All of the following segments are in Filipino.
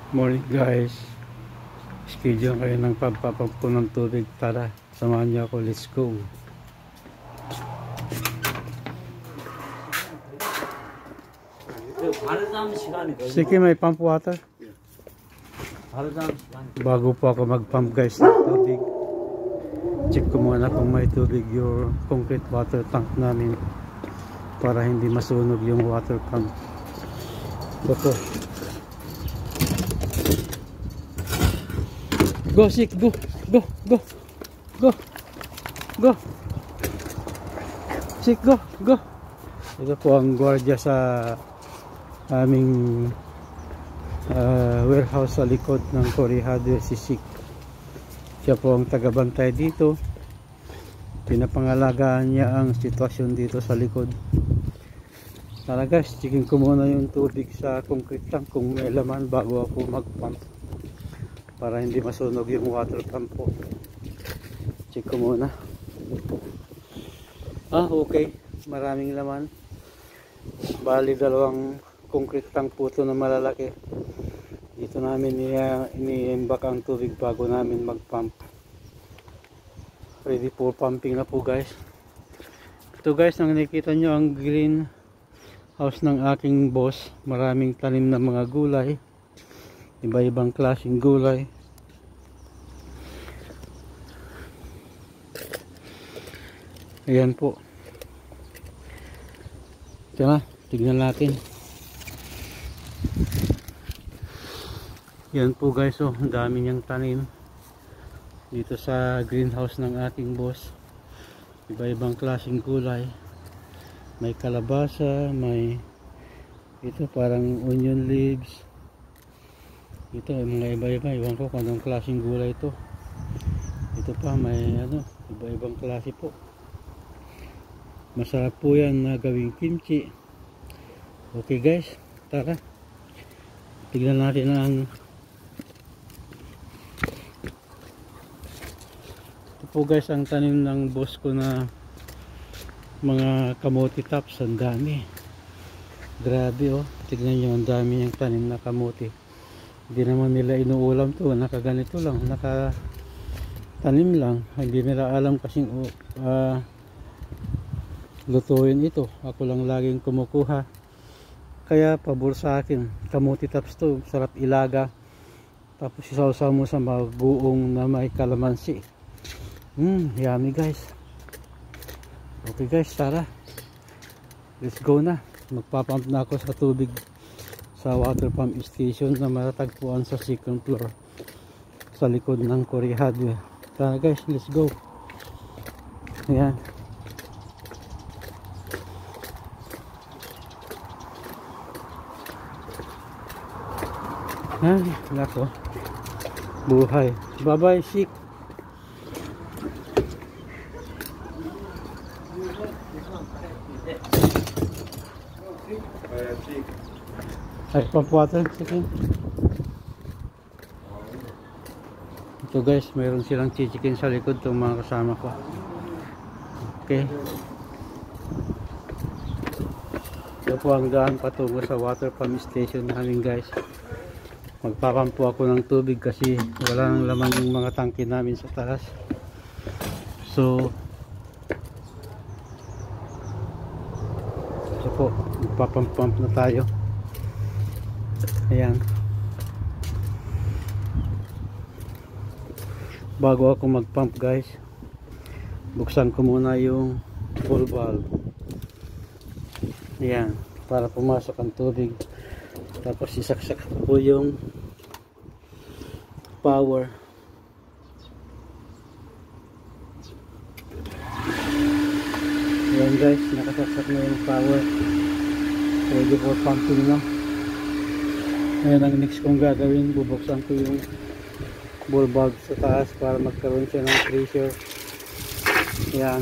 Morning guys, schedule kayo ng pagpapampo ng tubig. Tara, samahan niyo ako, let's go. Sige, may pump water. Bago po ako mag-pump guys ng tubig, check ko muna kung may tubig yung concrete water tank namin para hindi masunog yung water pump. Ito. Go, Sik, go, go, go, go, go, Sik, go, go. Ito po ang gwardiya sa aming warehouse sa likod ng Cory Hardware, si Sik. Siya po ang tagabantay dito. Pinapangalagaan niya ang sitwasyon dito sa likod. Tara guys, checking ko muna yung tubig sa concrete tank kung may laman bago ako mag-pump, para hindi masunog yung water pump po. Check ko muna. Okay, maraming laman. Bali dalawang concrete tank po ito na malalaki. Dito namin ini-imbak ang tubig bago namin mag-pump. Ready for pumping na po guys. Ito guys, ang nakikita nyo ang green house ng aking boss. Maraming tanim na mga gulay, iba-ibang klaseng gulay. Ayan po. Tara, tignan natin. Yan po guys, oh, ang dami niyang tanim dito sa greenhouse ng ating boss. Iba-ibang klaseng gulay. May kalabasa, may ito parang onion leaves. Ito mga iba-iba, iwan ko kung anong klaseng gulay ito. Ito pa may iba-ibang klase po. Masarap po yan na gawing kimchi. Okay guys, tara, tignan natin ang ito po guys ang tanim ng boss ko na mga kamote tops. Ang dami, grabe oh, tignan nyo, ang dami yung tanim na kamote. Hindi naman nila inuulam to, nakaganito lang, nakatanim lang. Hindi nila alam kasing lutuin ito. Ako lang laging kumukuha, kaya pabor sa akin. Kamote tops to, sarap ilaga, tapos isaw-saw mo sa maguong na may kalamansi. Yummy guys. Okay guys, tara, let's go na. Magpapump na ako sa tubig sa water pump station na matatagpuan sa second floor sa likod ng Cory Hardware. Tara guys, let's go. Ayan. Ay, nako, buhay. Bye bye Sik. Ay, pump water. Sige. Ito guys, mayroon silang chichikin sa likod itong mga kasama ko. Okay. Ito po ang daan patungo sa water pump station namin guys. Magpapampo ako ng tubig kasi wala nang laman yung mga tangke namin sa taas. So po, magpapamp na tayo. Ayan. Bago ako mag-pump guys, buksan ko muna yung full valve. Ayan, para pumasok ang tubig. Tapos isaksak po yung power. Ayan guys, nakasaksak na yung power. Ready for pumping na. Ayan ang next kong gagawin, bubuksan ko yung ball valve sa taas para magkaroon siya ng pressure. Ayan.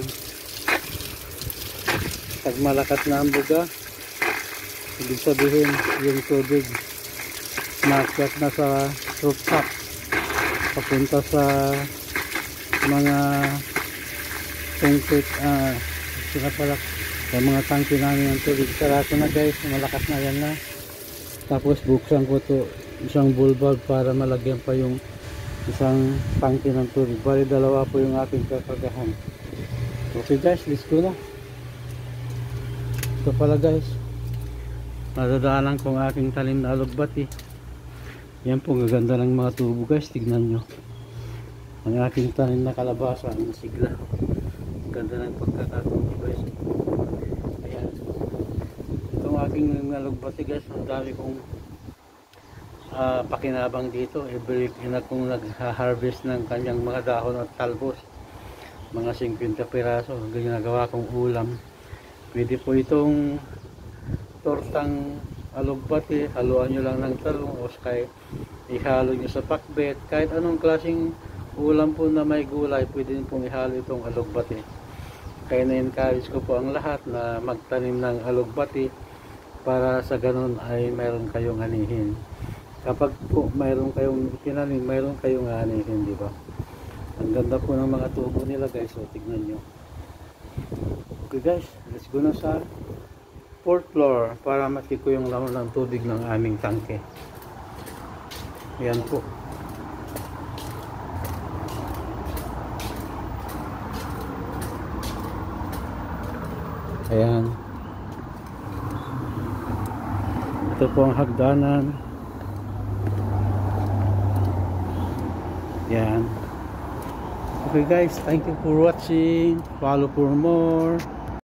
Pag malakas na ang buga, ibig sabihin yung tubig naakyat na sa rooftop papunta sa mga concrete sinapalak sa mga tangke namin ng tubig. Sarado na guys, malakas na yan na. Tapos buksan ko to isang bull valve para malagyan pa yung isang tangke ng tubig. Bali dalawa po yung aking kakargahan. Okay guys, let's go na. Ito pala guys, nadadaanan kong aking talim na alugbati. Yan po, gaganda ng mga tubo guys, tignan nyo. Ang aking tanim na kalabasa, ang sigla. Ganda ng pagkakatubo guys. Ayan. Itong aking alugbati guys, ang dami kong pakinabang dito. Every week na kung nag-harvest ng kanyang mga dahon at talbos, mga 50 piraso, ginagawa kong ulam. Pwede po itong tortang alugbati, haluan nyo lang ng talong o kaya ihalo nyo sa pakbet. Kahit anong klaseng ulam po na may gulay, pwede pong ihalo itong alugbati. Kaya na-encourage ko po ang lahat na magtanim ng alugbati para sa ganun ay mayroon kayong anihin. Kapag po mayroon kayong tinanim, mayroon kayong anihin, di ba? Ang ganda po ng mga tubo nila guys, so tignan nyo. Okay guys, let's go na sa 4th floor para makita ko yung laman ng tubig ng aming tangke. Ayan po. Ayan. Ito po ang hagdanan. Ayan. Okay guys, thank you for watching. Follow for more.